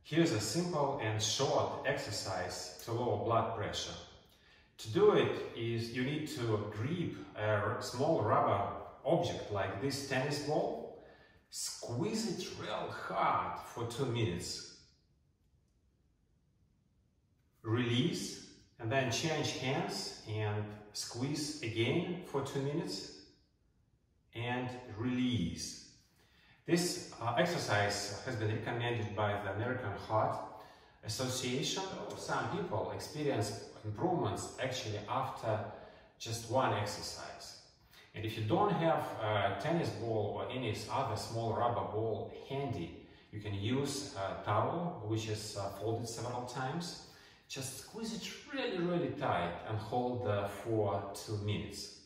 Here's a simple and short exercise to lower blood pressure. To do it is you need to grip a small rubber object like this tennis ball, squeeze it real hard for 2 minutes, release, and then change hands and squeeze again for 2 minutes and release. This exercise has been recommended by the American Heart Association. Some people experience improvements actually after just one exercise. And if you don't have a tennis ball or any other small rubber ball handy, you can use a towel which is folded several times. Just squeeze it really tight and hold for 2 minutes.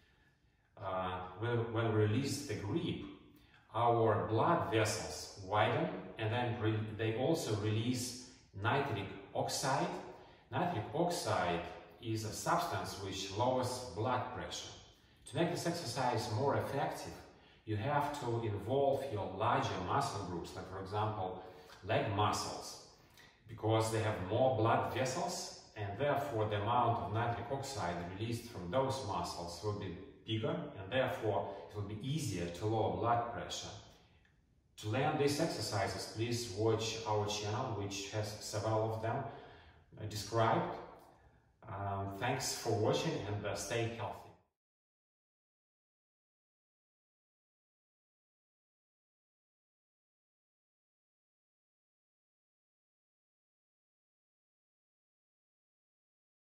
When we release the grip, our blood vessels widen, and then they also release nitric oxide. Nitric oxide is a substance which lowers blood pressure. To make this exercise more effective, you have to involve your larger muscle groups, like for example leg muscles, because they have more blood vessels, and therefore the amount of nitric oxide released from those muscles will be bigger, and therefore it will be easier to lower blood pressure. To learn these exercises, please watch our channel, which has several of them described. Thanks for watching, and stay healthy.